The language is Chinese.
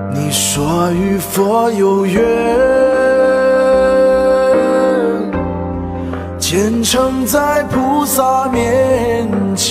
你说与佛有缘，虔诚在菩萨面前。